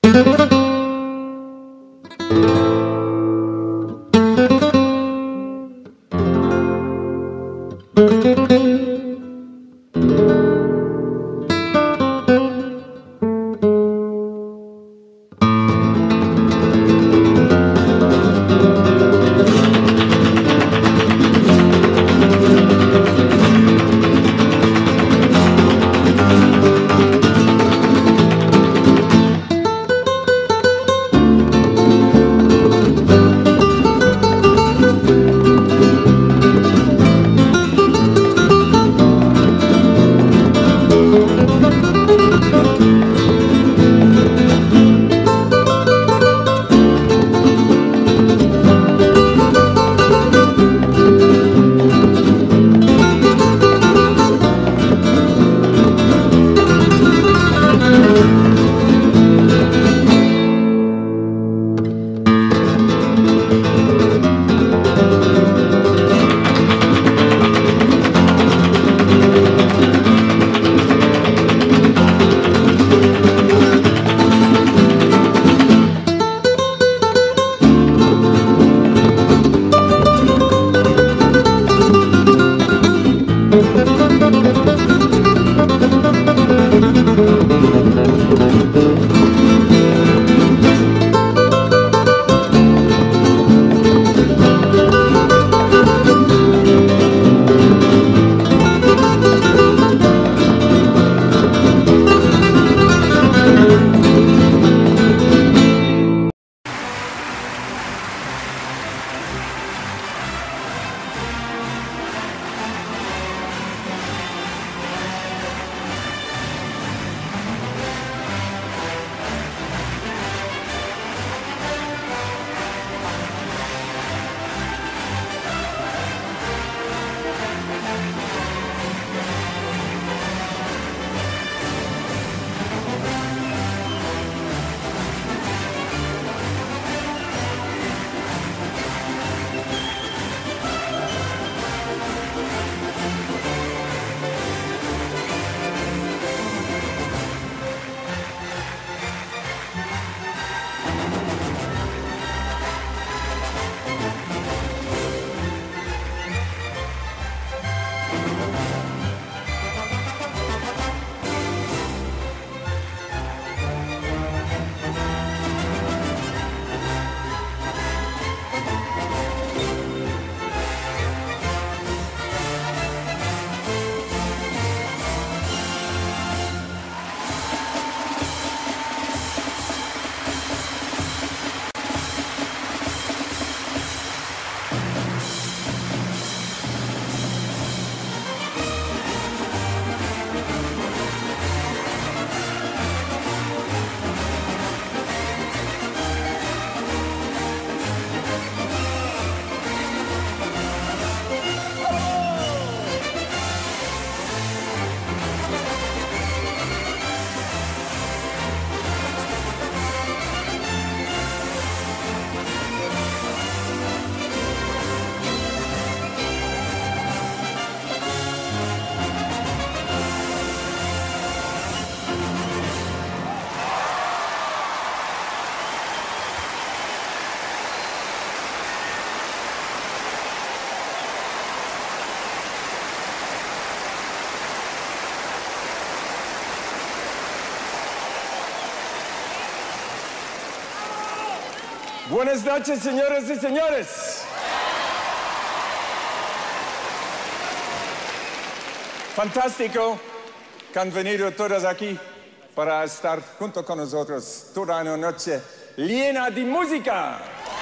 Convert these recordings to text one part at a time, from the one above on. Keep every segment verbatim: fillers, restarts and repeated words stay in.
Buenas noches, señoras y señores. Fantástico que han venido todos aquí para estar junto con nosotros toda una noche llena de música.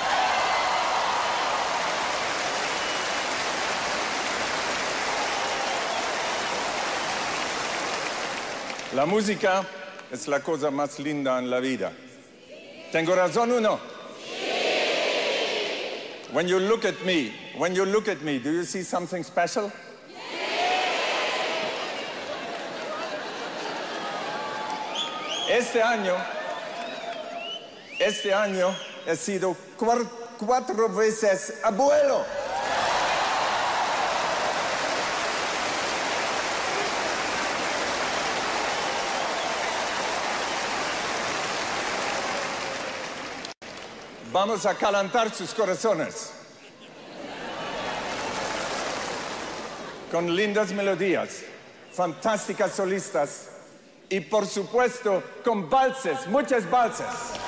La música es la cosa más linda en la vida. ¿Tengo razón o no? When you look at me, when you look at me, do you see something special? Este año, este año he sido cuatro, cuatro veces abuelo. vamos a calentar sus corazones con lindas melodías, fantásticas solistas y, por supuesto, con valses, muchas valses.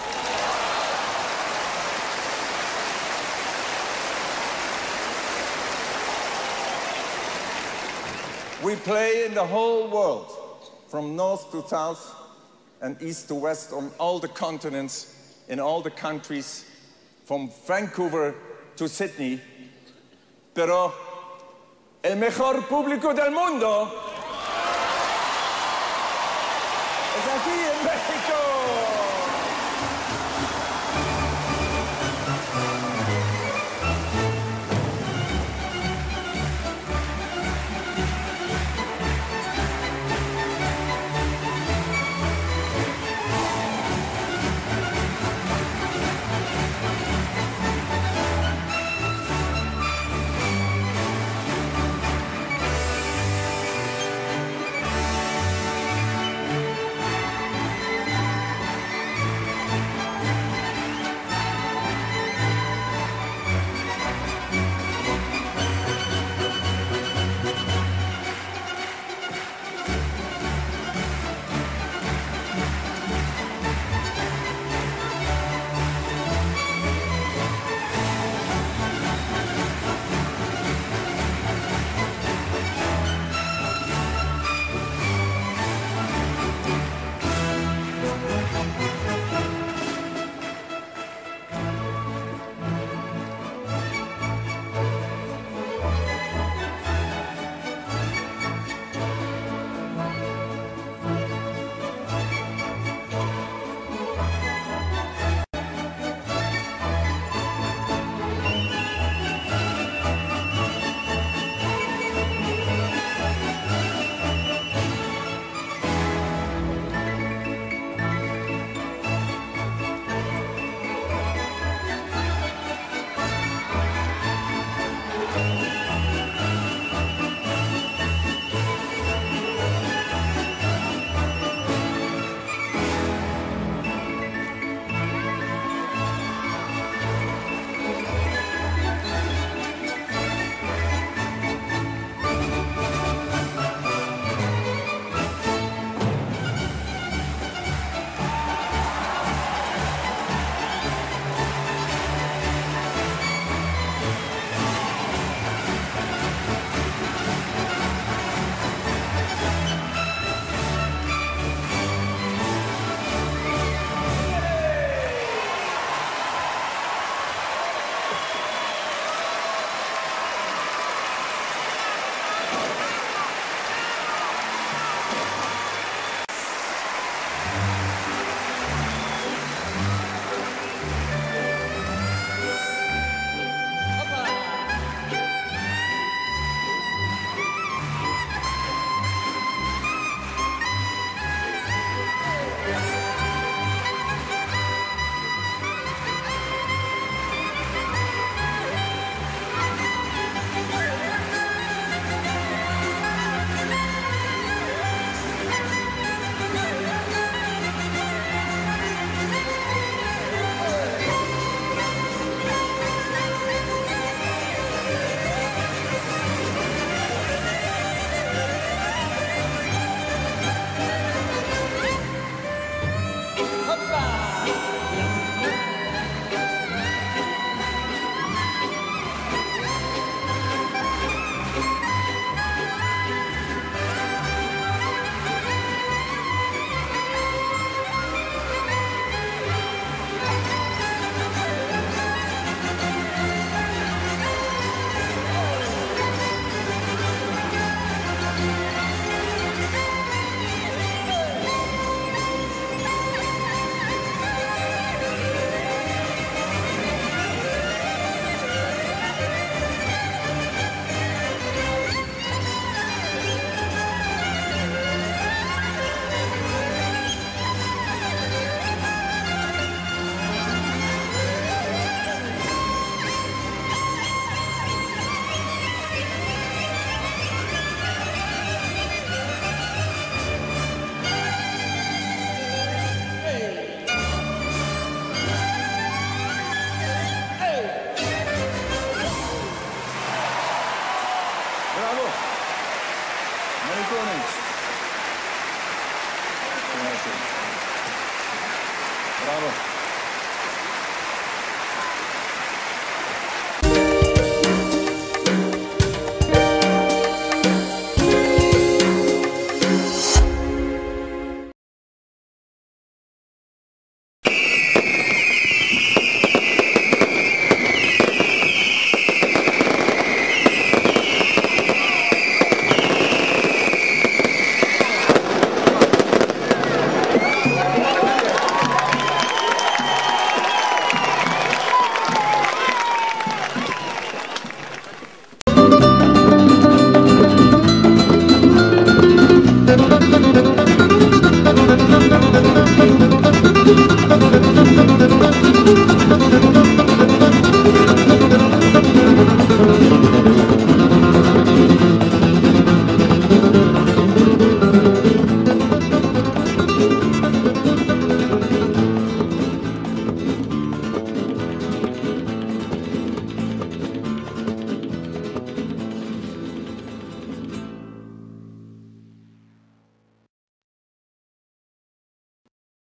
We play in the whole world, from north to south and east to west, on all the continents, in all the countries, from Vancouver to Sydney. Pero el mejor público del mundo es aquí en México. Bravo.